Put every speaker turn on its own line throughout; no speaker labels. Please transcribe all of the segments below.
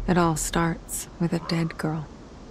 It all starts with a dead girl.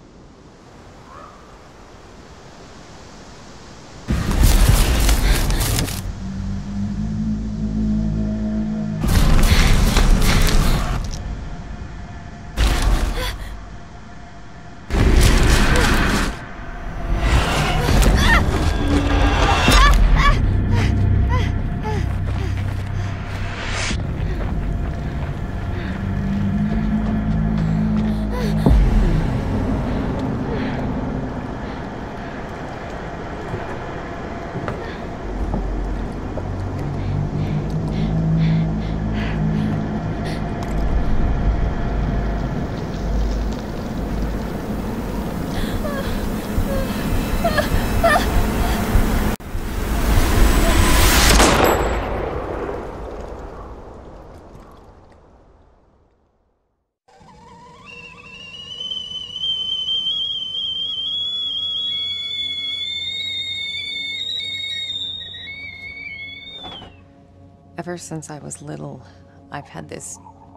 Ever since I was little, I've had this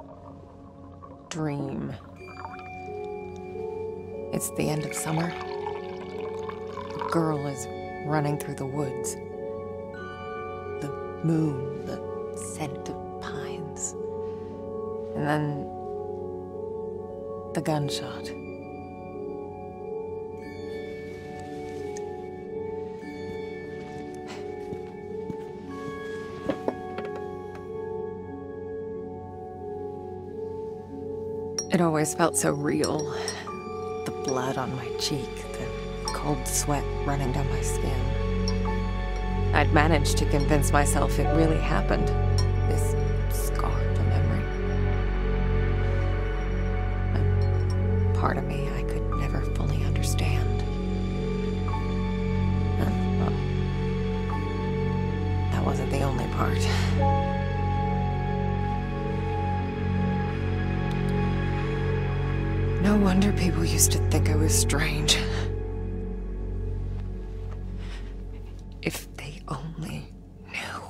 dream. It's the end of summer. A girl is running through the woods. The moon, the scent of pines. And then the gunshot. It always felt so real. The blood on my cheek, the cold sweat running down my skin. I'd managed to convince myself it really happened. This scar of a memory. A part of me I could never fully understand. And, well, that wasn't the only part. No wonder people used to think I was strange. If they only knew.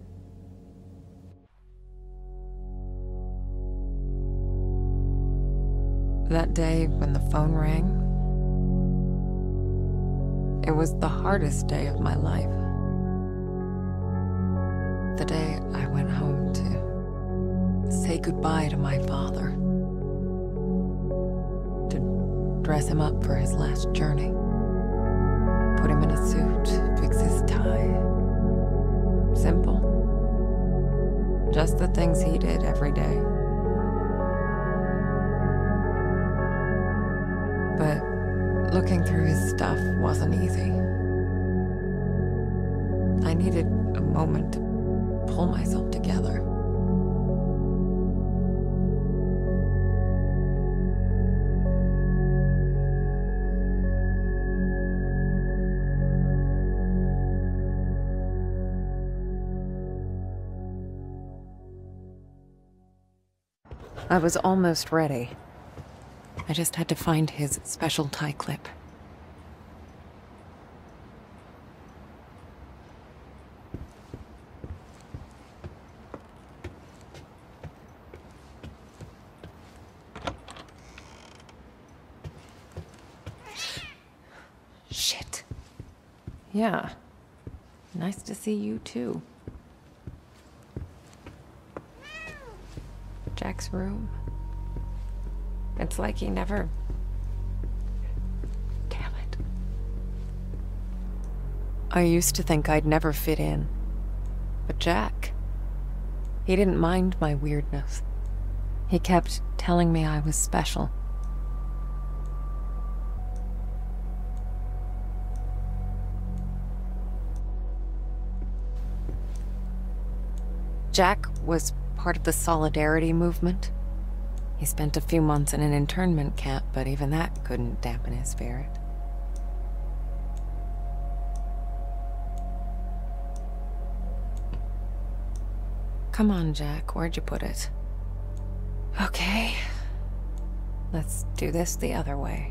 That day when the phone rang, it was the hardest day of my life. The day I went home to say goodbye to my father. Dress him up for his last journey. Put him in a suit, fix his tie. Simple. Just the things he did every day. But looking through his stuff wasn't easy. I needed a moment to pull myself together. I was almost ready. I just had to find his special tie clip. Shit. Yeah. Nice to see you too. Jack's room. It's like he never... Damn it. I used to think I'd never fit in. But Jack, he didn't mind my weirdness. He kept telling me I was special. Jack was part of the Solidarity movement. He spent a few months in an internment camp, but even that couldn't dampen his spirit. Come on, Jack, where'd you put it? Okay. Let's do this the other way.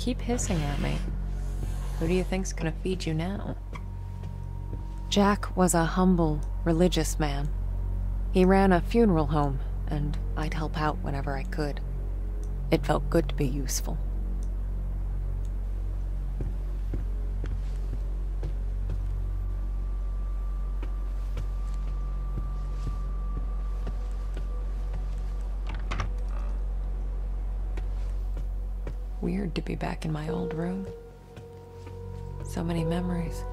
keep hissing at me. Who do you think's gonna feed you now? Jack was a humble, religious man. He ran a funeral home, and I'd help out whenever I could. It felt good to be useful. Weird to be back in my old room. So many memories.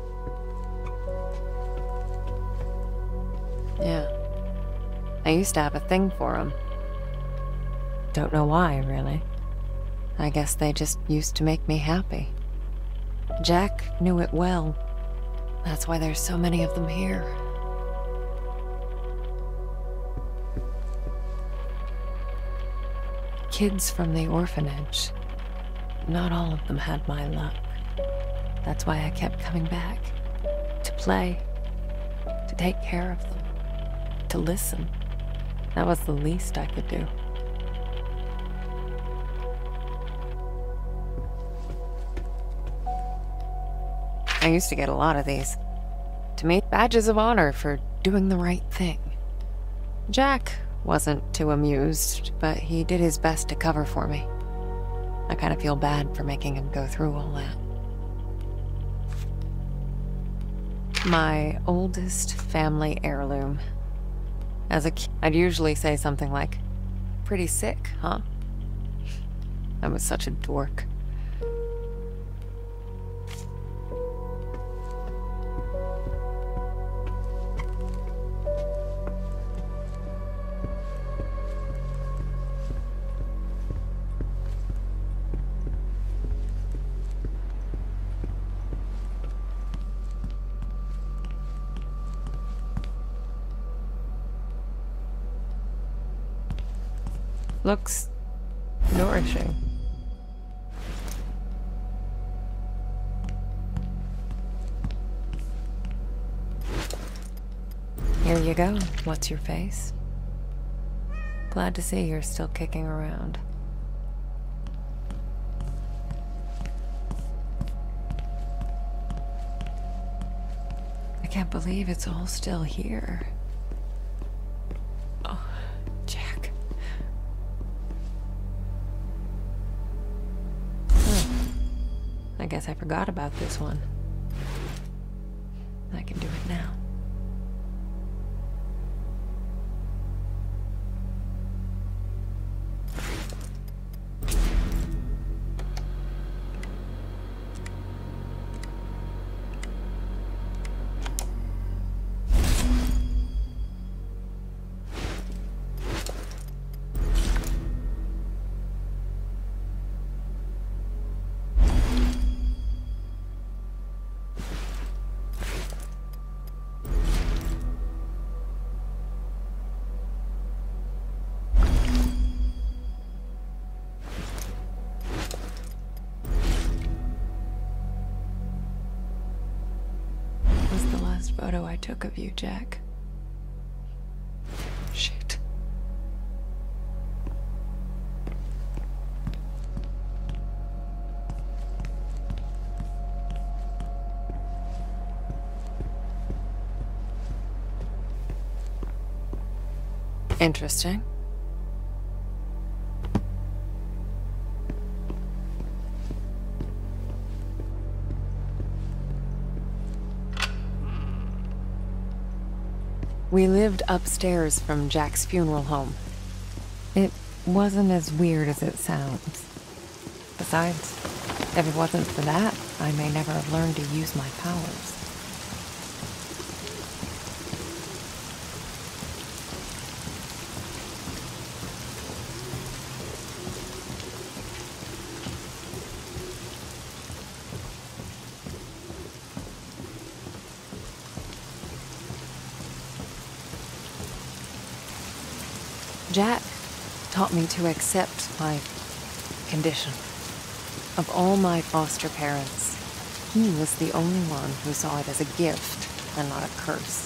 Yeah. I used to have a thing for him. Don't know why, really. I guess they just used to make me happy. Jack knew it well. That's why there's so many of them here. Kids from the orphanage. Not all of them had my luck. That's why I kept coming back. To play. To take care of them. To listen. That was the least I could do. I used to get a lot of these. To me, badges of honor for doing the right thing. Jack wasn't too amused, but he did his best to cover for me. I kind of feel bad for making him go through all that. My oldest family heirloom. As a kid, I'd usually say something like, "Pretty sick, huh?" I was such a dork. Looks nourishing. Here you go. What's your face? Glad to see you're still kicking around. I can't believe it's all still here. Oh, Jack. I guess I forgot about this one. I can do it now. Photo I took of you, Jack. Shit. Interesting. We lived upstairs from Jack's funeral home. It wasn't as weird as it sounds. Besides, if it wasn't for that, I may never have learned to use my powers. Jack taught me to accept my condition. Of all my foster parents, he was the only one who saw it as a gift and not a curse.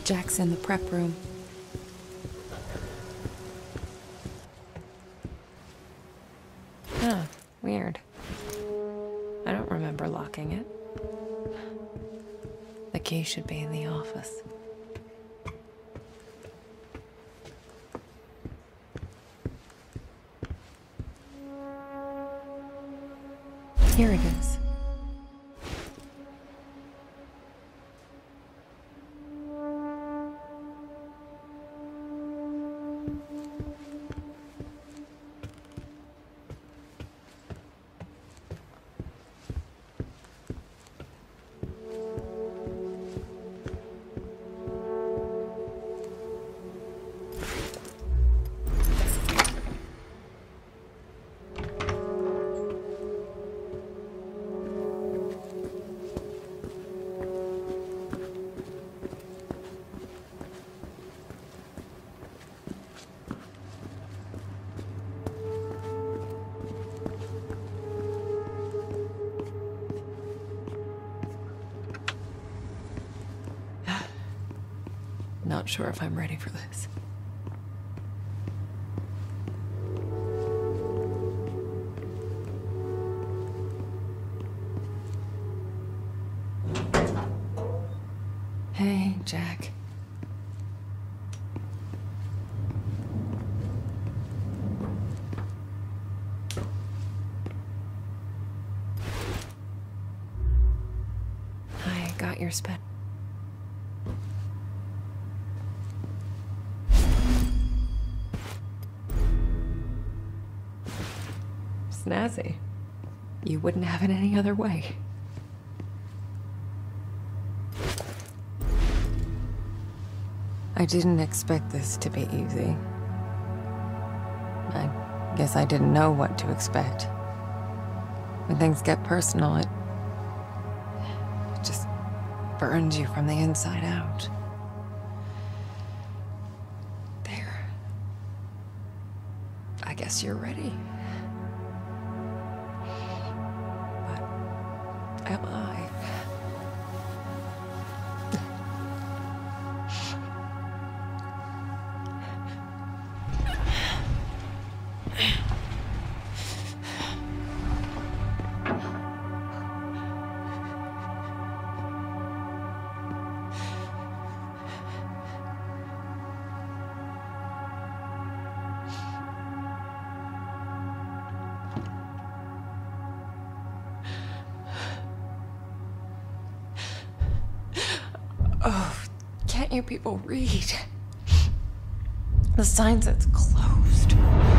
Jack's in the prep room. Huh, weird. I don't remember locking it. The key should be in the office. Here it is. Not sure if I'm ready for this. Hey, Jack. I got your sped. Snazzy. You wouldn't have it any other way. I didn't expect this to be easy. I guess I didn't know what to expect. When things get personal, it just burns you from the inside out. There. I guess you're ready. Am I? Oh, can't you people read? The sign says closed.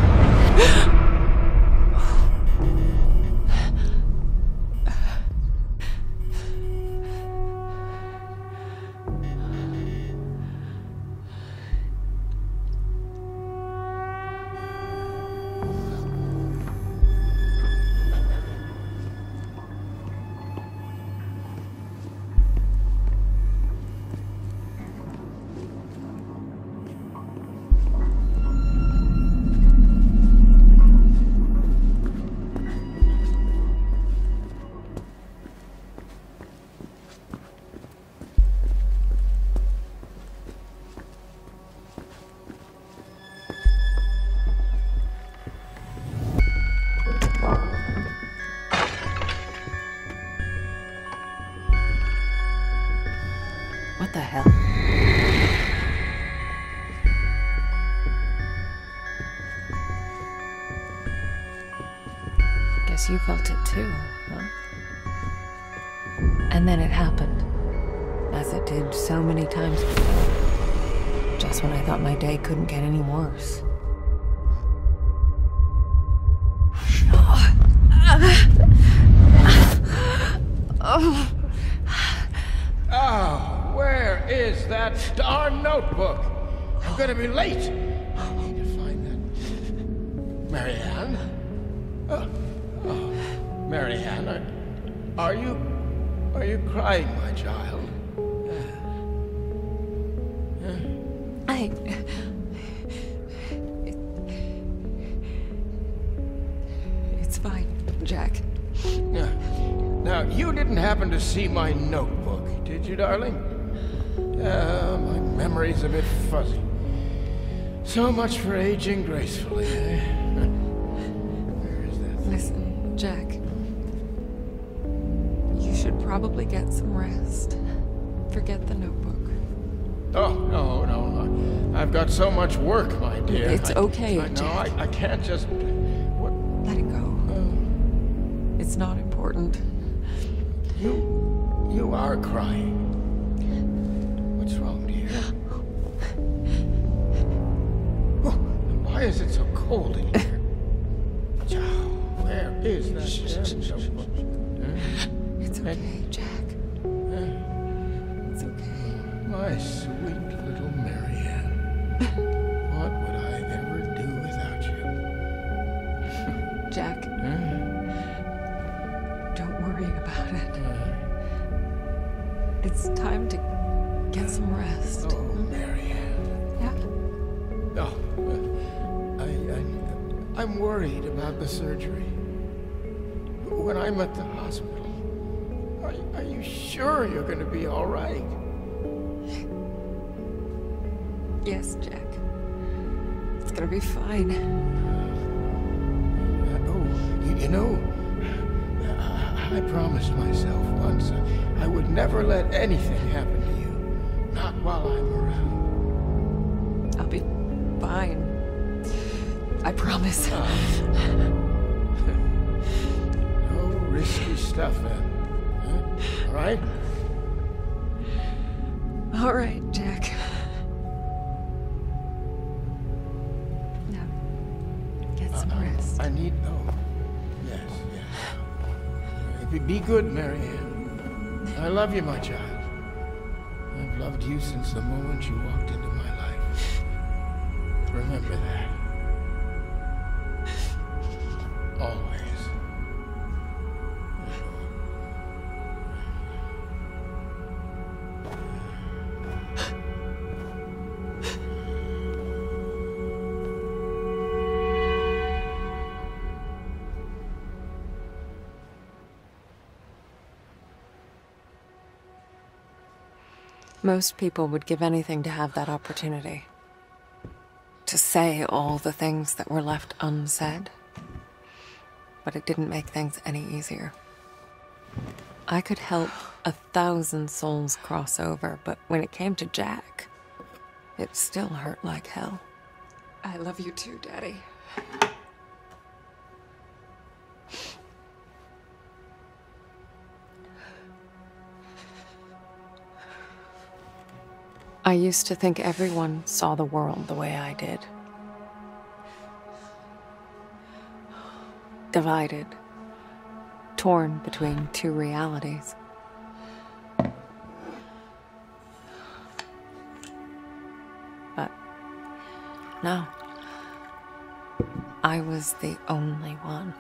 What the hell? Guess you felt it too, huh? And then it happened, as it did so many times before, just when I thought my day couldn't get any worse.
Oh, where is that darn notebook? I'm gonna be late. I need to find that. Marianne? Marianne, are you crying, my child?
It's fine, Jack.
Now, you didn't happen to see my notebook, did you, darling? My memory's a bit fuzzy. So much for aging gracefully, eh? Where is that thing?
Listen, Jack. You should probably get some rest. Forget the notebook.
Oh, no. I've got so much work, my dear.
It's okay, Jack.
I can't just... What?
Let it go. It's not important.
You are crying. What's wrong, dear? Oh, why is it so cold in here? Where is that notebook?
It's okay, Jack. It's okay.
My sweet little Marianne. What would I ever do without you?
Jack. Don't worry about it. It's time to get some rest.
Oh, Marianne.
Yeah?
Oh, I'm worried about the surgery. When I'm at the hospital, are you sure you're going to be all right?
Yes, Jack. It's gonna be fine.
You know, I promised myself once I would never let anything happen to you. Not while I'm around.
I'll be fine. I promise.
No risky stuff, then. Huh? All right?
All right, Jack. Now, get some rest.
I need... Oh, yes. Be good, Marianne. I love you, my child. I've loved you since the moment you walked into my life. Remember that. Always.
Most people would give anything to have that opportunity. To say all the things that were left unsaid. But it didn't make things any easier. I could help 1,000 souls cross over, but when it came to Jack, it still hurt like hell. I love you too, Daddy. I used to think everyone saw the world the way I did. Divided, torn between two realities. But no, I was the only one.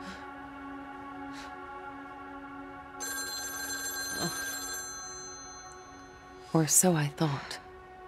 Or so I thought.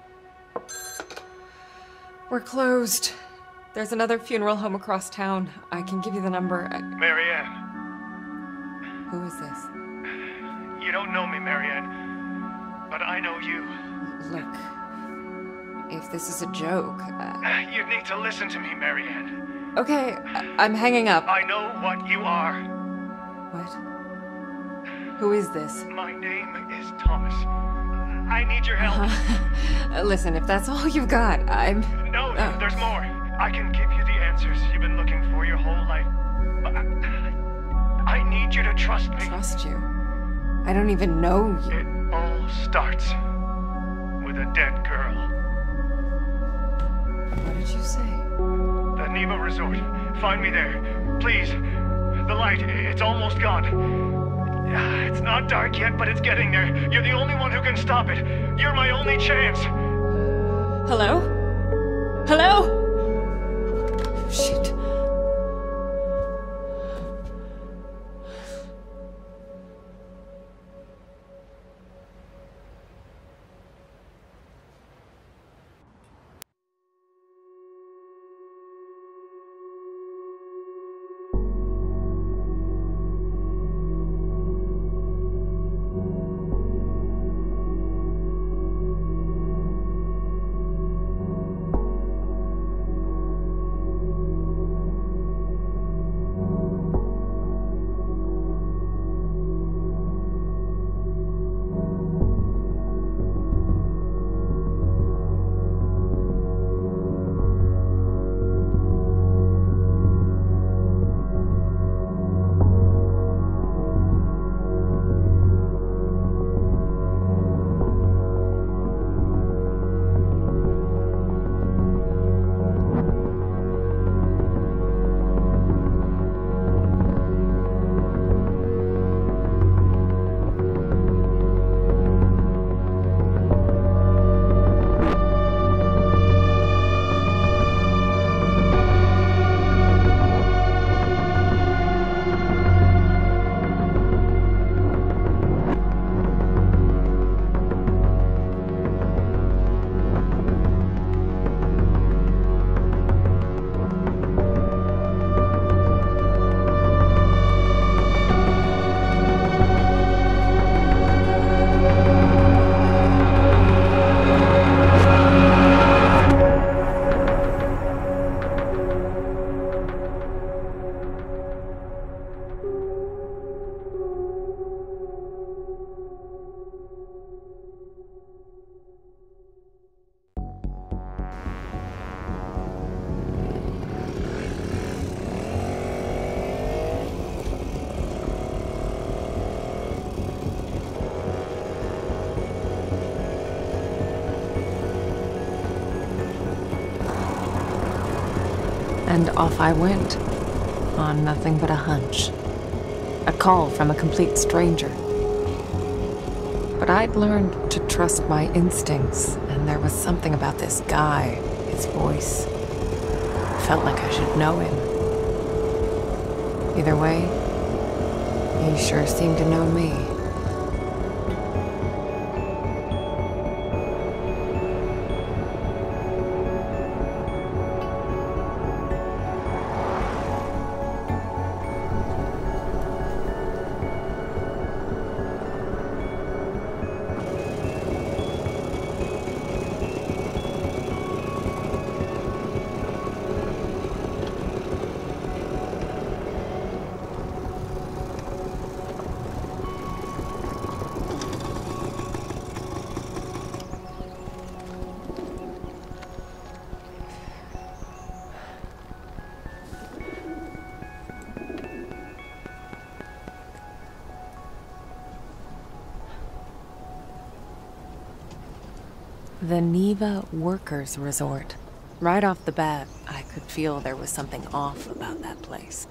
We're closed. There's another funeral home across town. I can give you the number.
Marianne.
Who is this?
You don't know me, Marianne. But I know you.
Look, if this is a joke...
You need to listen to me, Marianne.
Okay, I'm hanging up.
I know what you are.
What? Who is this?
My name is Thomas. I need your help.
Listen, if that's all you've got, I'm...
No, there's more. I can give you the answers you've been looking for your whole life. But I need you to trust me.
Trust you? I don't even know you.
It all starts with a dead girl.
What did you say?
The Neva Resort. Find me there. Please. The light, it's almost gone. It's not dark yet, but it's getting there. You're the only one who can stop it. You're my only chance.
Hello? Hello? Shit. And off I went, on nothing but a hunch. A call from a complete stranger. But I'd learned to trust my instincts, and there was something about this guy, his voice. I felt like I should know him. Either way, he sure seemed to know me. The Neva Workers Resort. Right off the bat, I could feel there was something off about that place.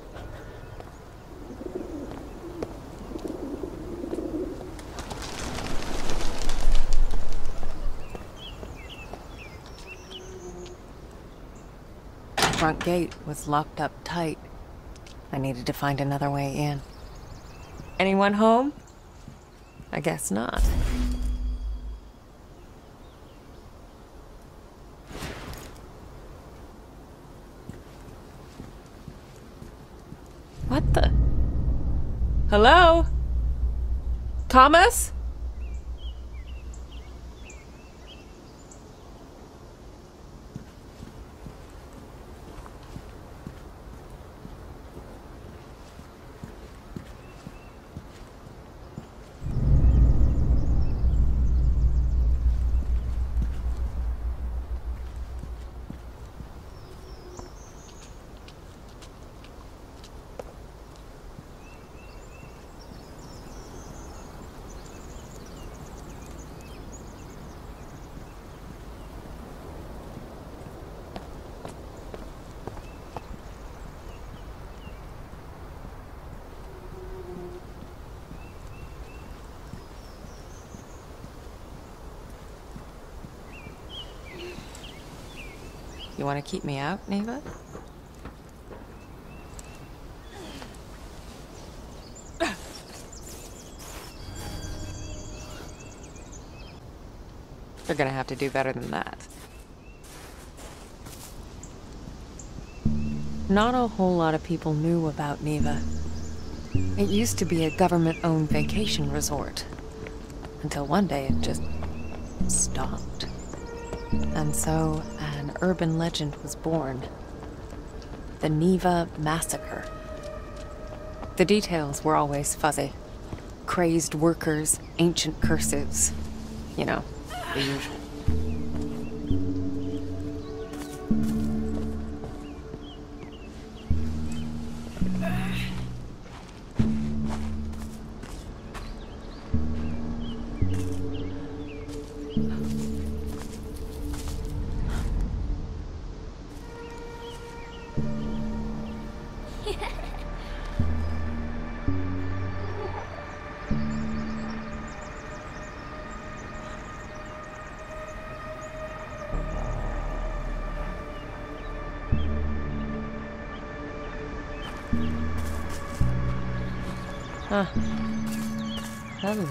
The front gate was locked up tight. I needed to find another way in. Anyone home? I guess not. What the? Hello? Thomas? You want to keep me out, Neva? They're gonna have to do better than that. Not a whole lot of people knew about Neva. It used to be a government-owned vacation resort. Until one day it just stopped. And so an urban legend was born. The Neva Massacre. The details were always fuzzy. Crazed workers, ancient curses. You know, the usual. Huh. Hello.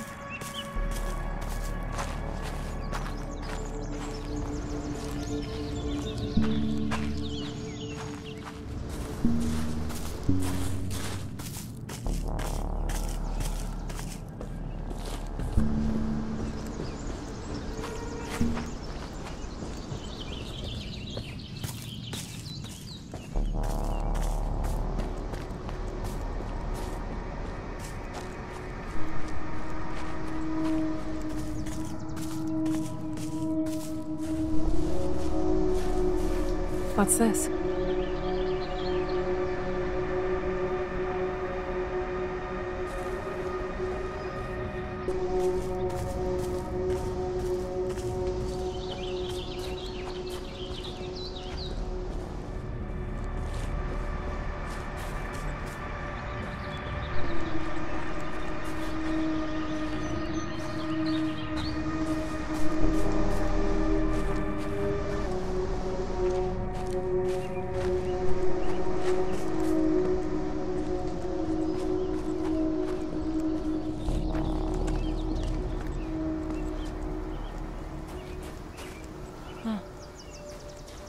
What's this?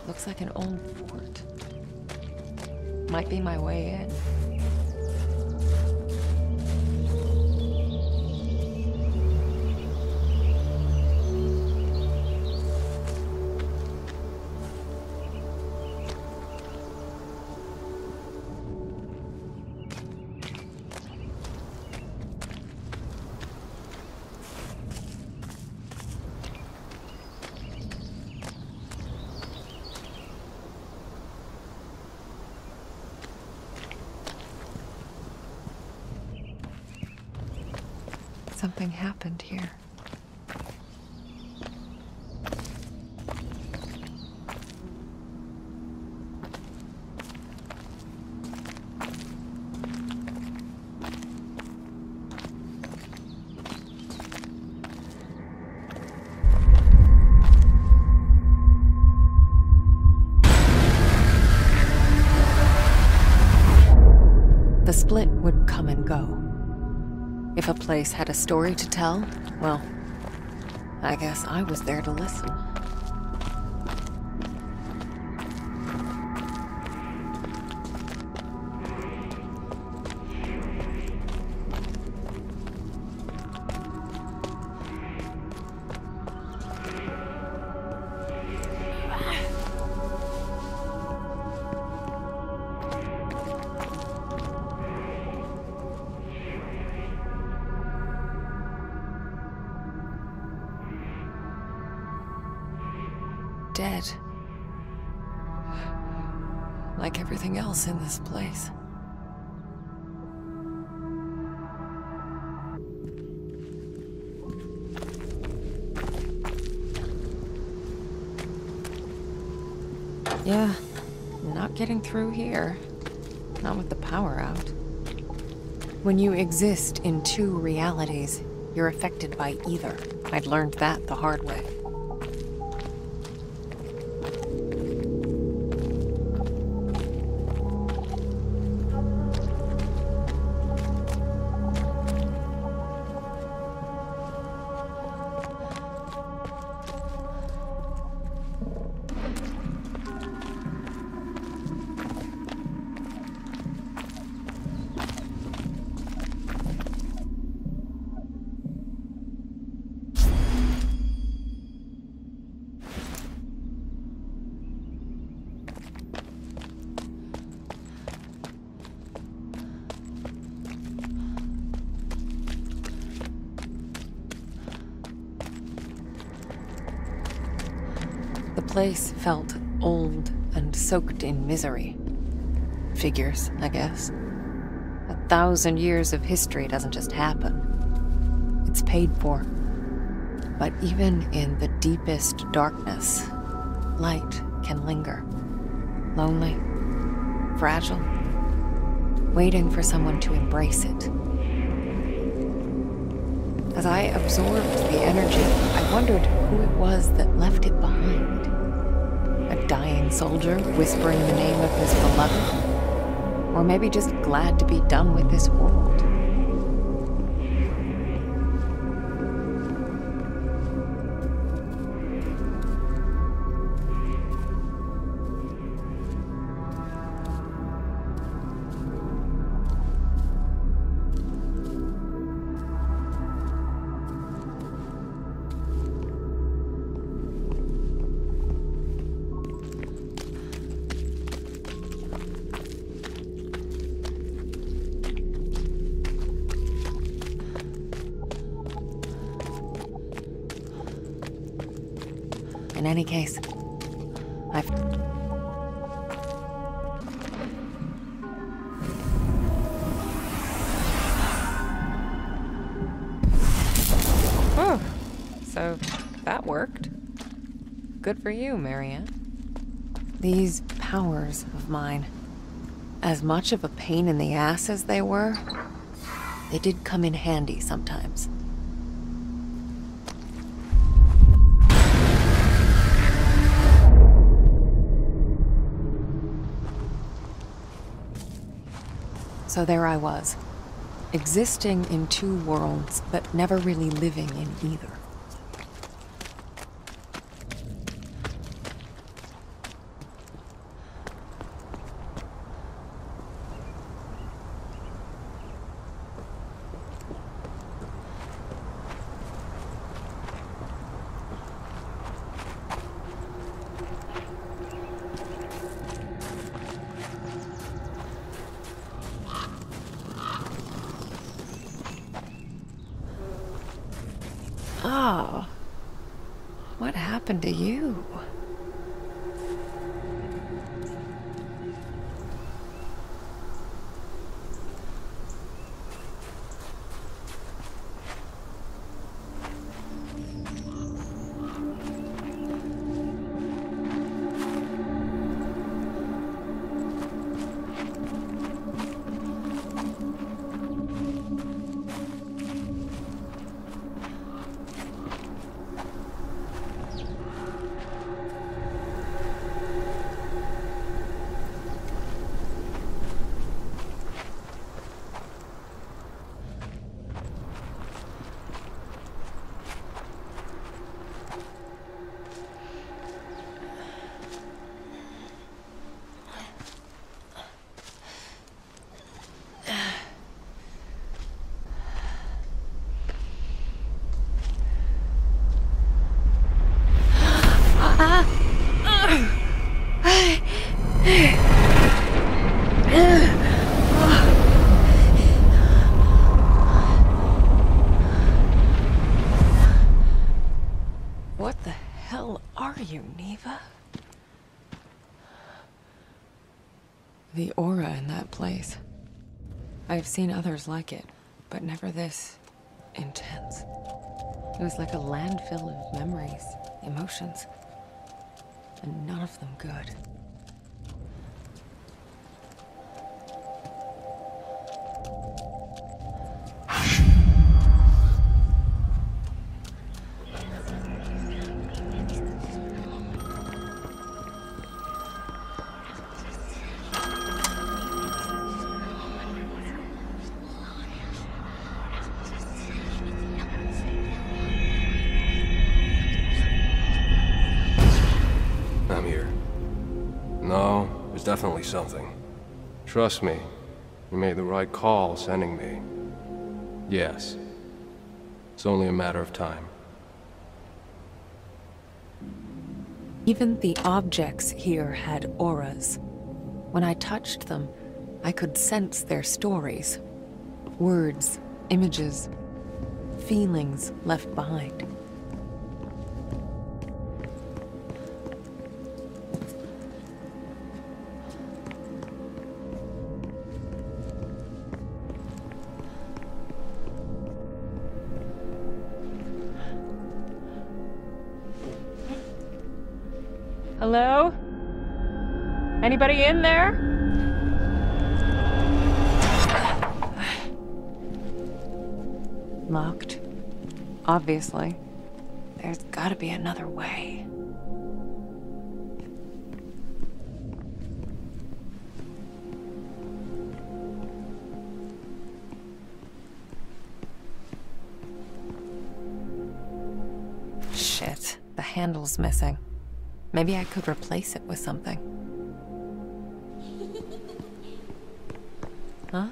Looks like an old fort. Might be my way in. Something happened here. The split would come and go. If a place had a story to tell, well, I guess I was there to listen. Dead. Like everything else in this place. Yeah, not getting through here. Not with the power out. When you exist in two realities, you're affected by either. I'd learned that the hard way. The place felt old and soaked in misery. Figures, I guess. 1,000 years of history doesn't just happen. It's paid for. But even in the deepest darkness, light can linger. Lonely, fragile, waiting for someone to embrace it. As I absorbed the energy, I wondered who it was that left it behind. A dying soldier whispering the name of his beloved? Or maybe just glad to be done with this world? In any case, Oh, so that worked. Good for you, Marianne. These powers of mine, as much of a pain in the ass as they were, they did come in handy sometimes. So there I was, existing in two worlds, but never really living in either. What happened to you? What the hell are you, Neva? The aura in that place. I've seen others like it, but never this intense. It was like a landfill of memories, emotions, and none of them good.
I'm here. No, there's definitely something. Trust me, you made the right call sending me. Yes. It's only a matter of time.
Even the objects here had auras. When I touched them, I could sense their stories. Words, images, feelings left behind.
Hello? Anybody in there?
Locked. Obviously. There's gotta be another way. Shit, the handle's missing. Maybe I could replace it with something. Huh?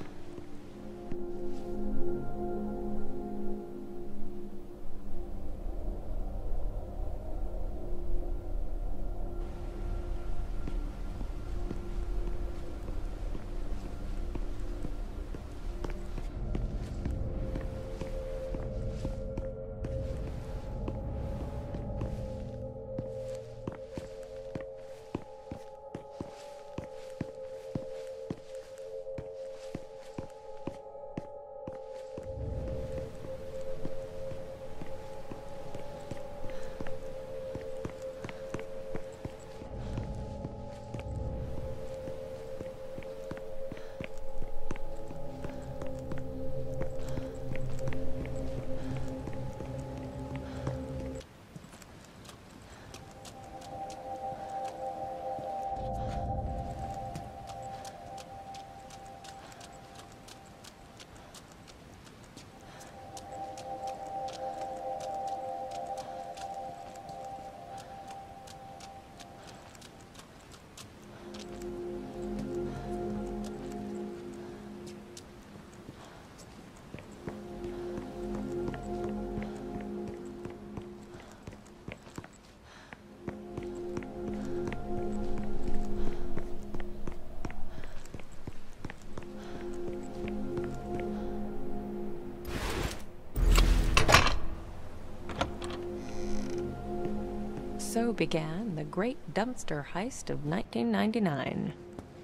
so began the great dumpster heist of 1999.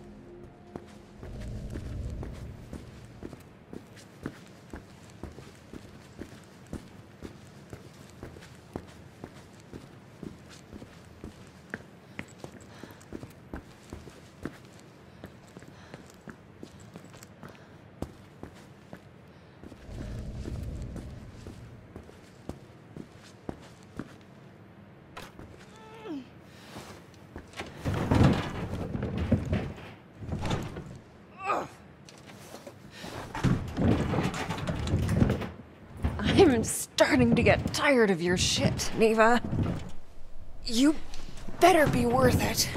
I'm starting to get tired of your shit, Neva. You better be worth it.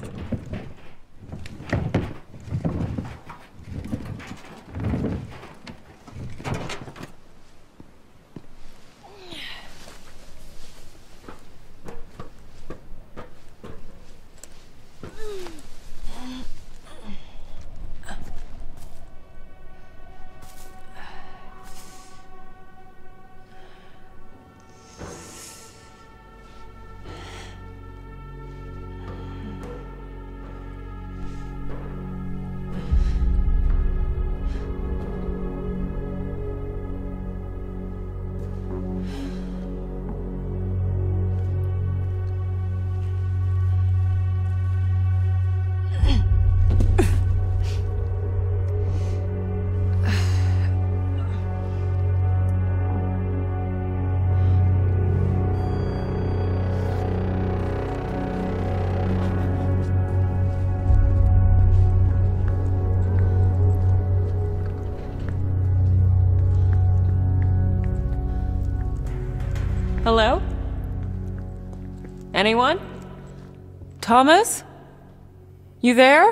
Hello? Anyone? Thomas? You there?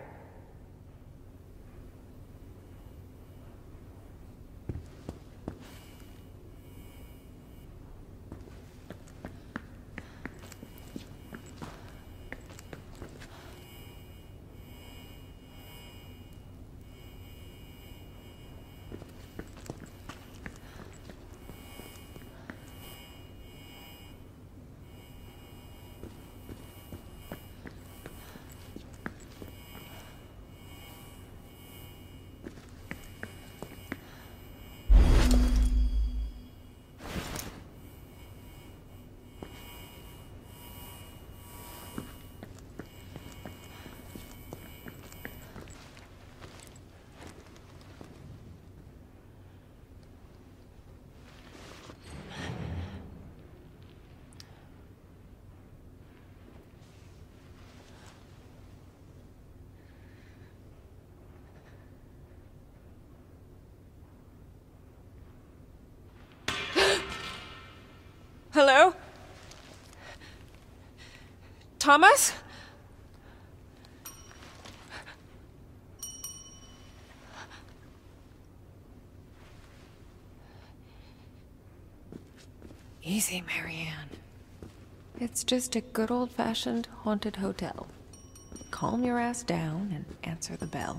Hello? Thomas? Easy, Marianne. It's just a good old-fashioned haunted hotel. Calm your ass down and answer the bell.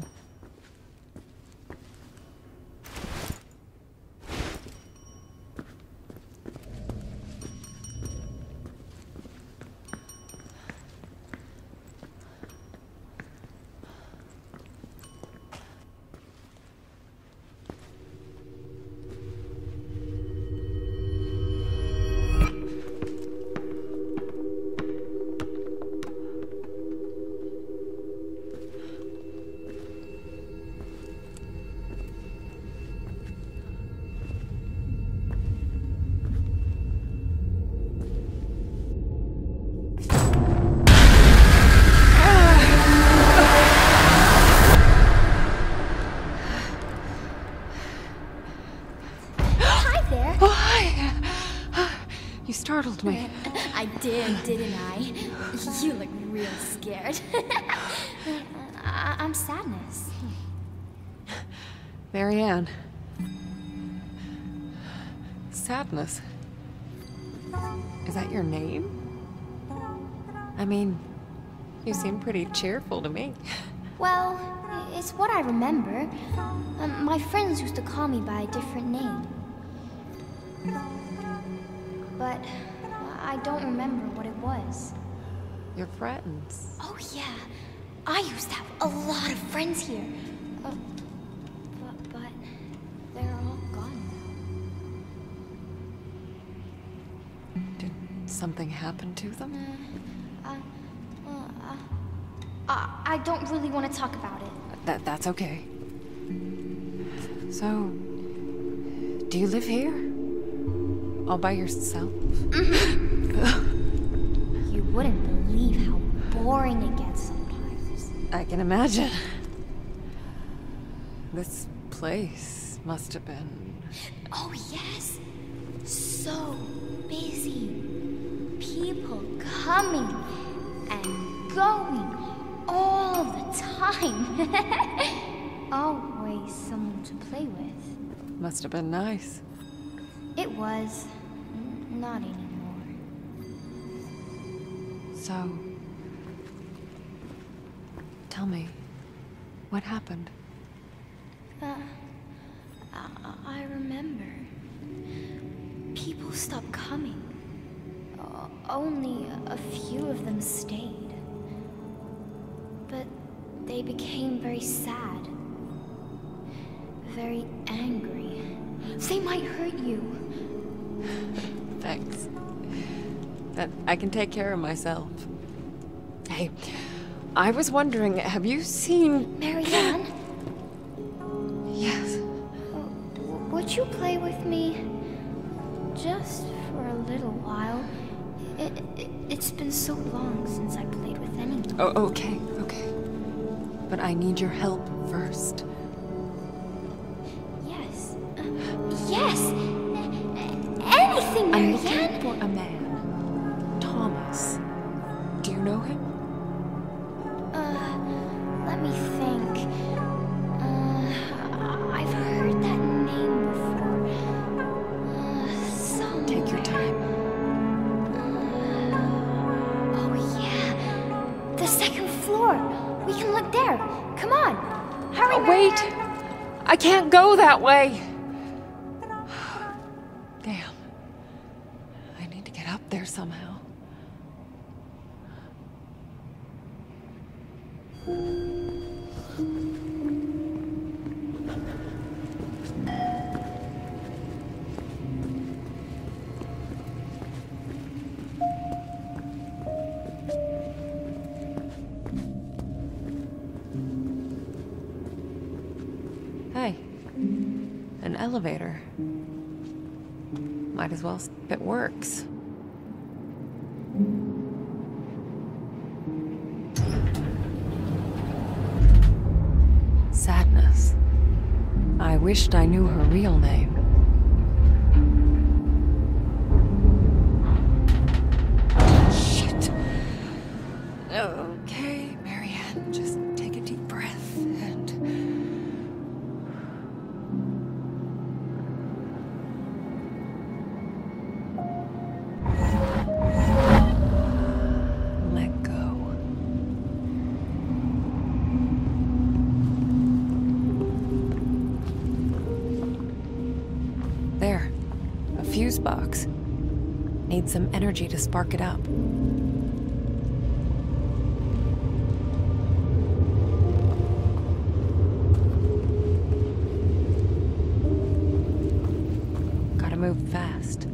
Startled me.
I did, didn't I? You look real scared. I'm Sadness.
Marianne. Sadness. Is that your name? I mean, you seem pretty cheerful to me.
Well, it's what I remember. My friends used to call me by a different name. But I I don't remember what it was.
Your friends.
Oh yeah, I used to have a lot of friends here. But they're all gone now.
Did something happen to them?
I don't really want to talk about it.
That's okay. So, do you live here? All by yourself?
You wouldn't believe how boring it gets sometimes.
I can imagine. This place must have been...
Oh yes, so busy. People coming and going all the time. Always someone to play with.
Must have been nice.
It was. Not anymore.
So... tell me, what happened?
I remember. People stopped coming. Only a few of them stayed. But they became very sad. Very angry. They might hurt you.
Thanks. I can take care of myself. Hey, I was wondering, have you seen...
Marianne?
Yes.
Would you play with me? Just for a little while. It's been so long since I played with anyone.
Oh, okay. But I need your help first.
Yes. Yes! Anything,
I'm
Marianne!
looking for a man. Thomas. Do you know him?
Let me think. I've heard that name before.
Take your time.
Oh yeah. The second floor. We can look there. Come on. Hurry,
Wait!
Marianne.
I can't go that way! Damn. I need to get up there somehow. Hey, an elevator. Might as well see if it works. Sadness. I wished I knew her real name. Shit. Okay, Marianne, just take a deep breath and... let go. There. A fuse box. Need some energy to spark it up. Gotta move fast.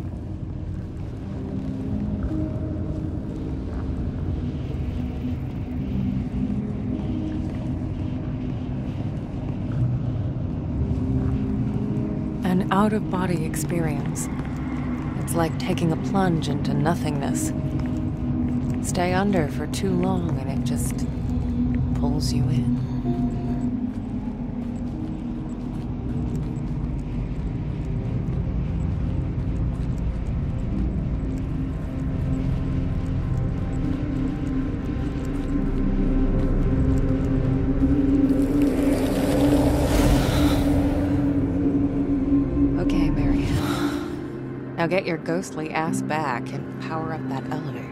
An out-of-body experience. It's like taking a plunge into nothingness. Stay under for too long and it just pulls you in. Okay, Marianne. Now get your ghostly ass back and power up that elevator.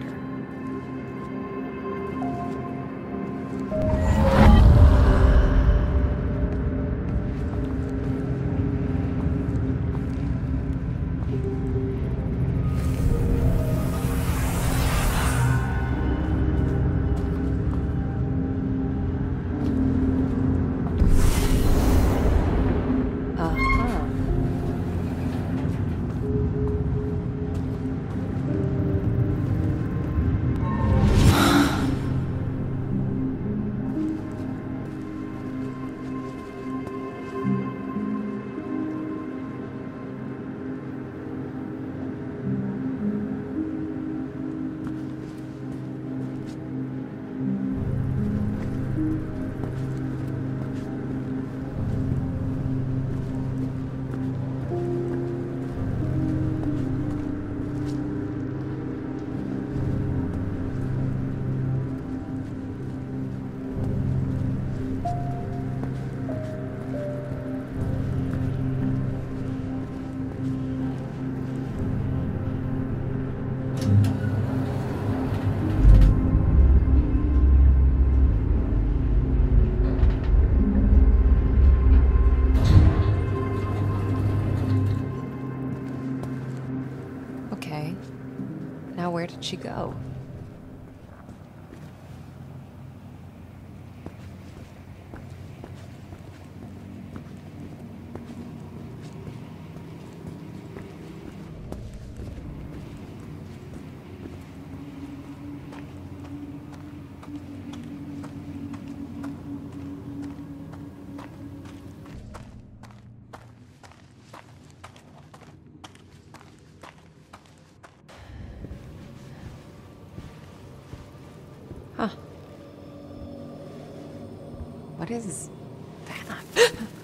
Now where did she go? Huh. What is that?